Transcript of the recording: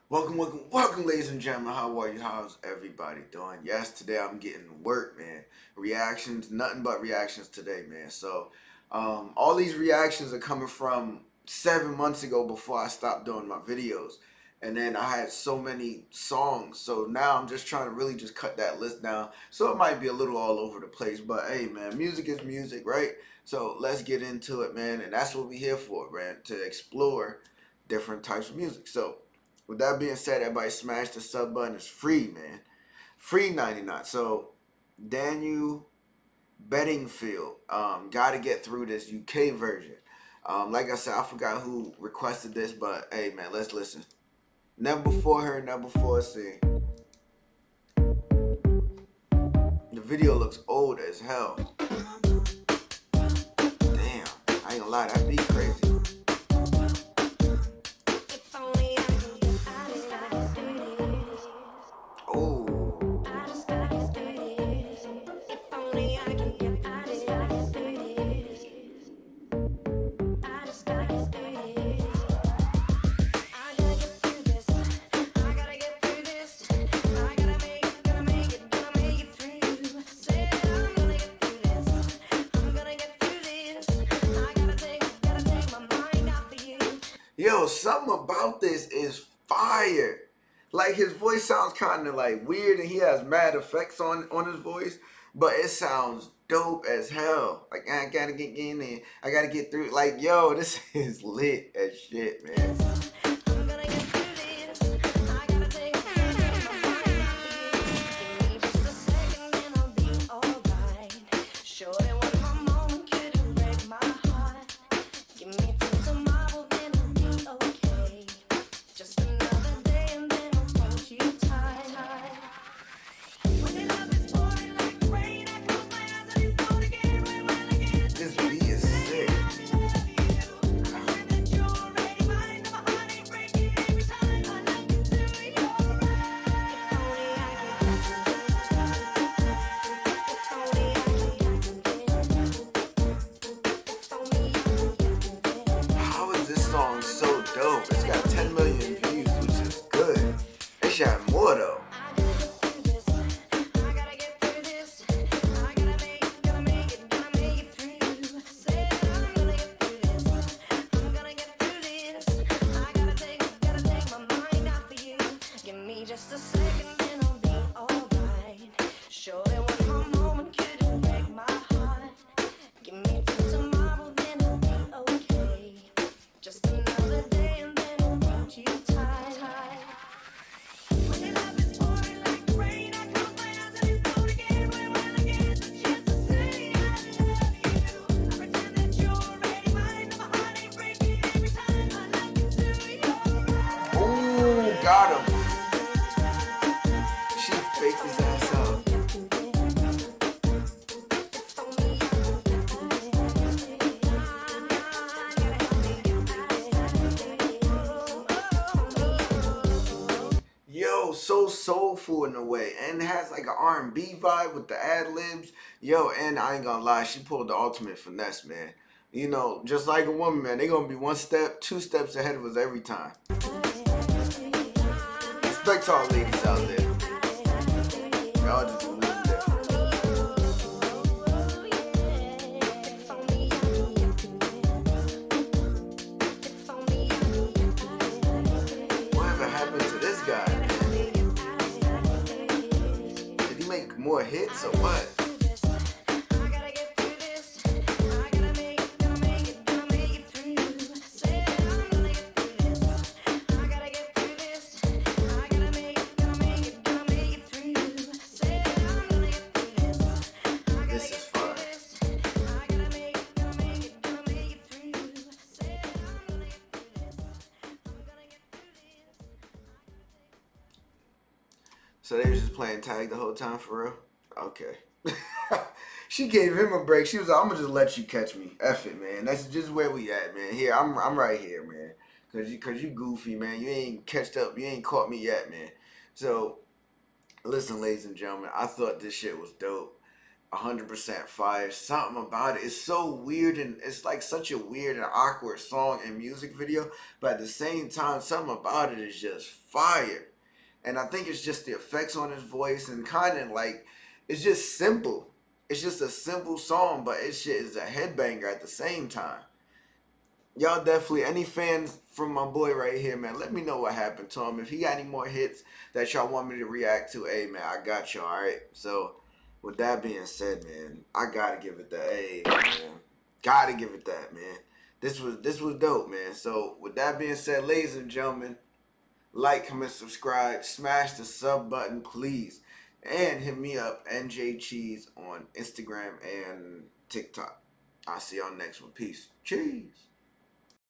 Welcome, ladies and gentlemen. How are you? How's everybody doing? Yes, today I'm getting work, man. Reactions, nothing but reactions today, man. All these reactions are coming from 7 months ago before I stopped doing my videos. And then I had so many songs. So now I'm just trying to really just cut that list down. So it might be a little all over the place. But hey, man, music is music, right? So let's get into it, man. And that's what we're here for, man, to explore different types of music. So with that being said, everybody smash the sub button. It's free, man. Free 99. So Daniel Bedingfield, gotta get through this UK version. Like I said, I forgot who requested this, but hey man, let's listen. Never before heard, never before seen. The video looks old as hell. Damn, I ain't gonna lie, that beat crazy. Oh. Yo, something about this is fire. Like his voice sounds kind of like weird, and he has mad effects on his voice, but it sounds dope as hell. Like I gotta get in there, I gotta get through. Like yo, this is lit as shit, man. This beat is sick. How is this song so dope? It's got 10 million views, which is good. It should have more though. Just a second and I'll be alright. Sure there was one moment couldn't break my heart. Give me till tomorrow, then I'll be okay. Just another day and then I'll hold you tight. When your love is pouring like rain, I close my eyes and it's gone again. When I get the chance to say I love you, I pretend that you're already mine. And my heart ain't breaking every time I look into your eyes. Ooh, got him. She faked his ass out. Yo, so soulful in a way, and it has like an R&B vibe with the ad libs. Yo, and I ain't gonna lie, she pulled the ultimate finesse, man. You know, just like a woman, man, they gonna be one step, two steps ahead of us every time. Respect to all ladies out there. Y'all just moving different. Whatever happened to this guy, man? Did he make more hits or what? This is fun. So they was just playing tag the whole time for real? Okay. She gave him a break. She was like, I'm gonna just let you catch me. F it, man. That's just where we at, man. Here, I'm right here, man. Cause you goofy, man. You ain't catched up. You ain't caught me yet, man. So listen, ladies and gentlemen, I thought this shit was dope. 100% fire. Something about it. It's so weird, and it's like such a weird and awkward song and music video. But at the same time, something about it is just fire. And I think it's just the effects on his voice and kind of like, it's just simple. It's just a simple song, but it shit is a headbanger at the same time. Y'all definitely, any fans from my boy right here, man, let me know what happened to him. If he got any more hits that y'all want me to react to, hey, man, I got you, all right? So, with that being said, man, I gotta give it the A, man. Gotta give it that, man. This was dope, man. So, with that being said, ladies and gentlemen, like, comment, subscribe, smash the sub button, please. And hit me up, NJ Cheese, on Instagram and TikTok. I'll see y'all next one. Peace. Cheese.